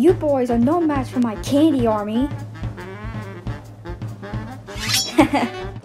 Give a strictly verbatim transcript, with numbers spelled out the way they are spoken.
You boys are no match for my candy army.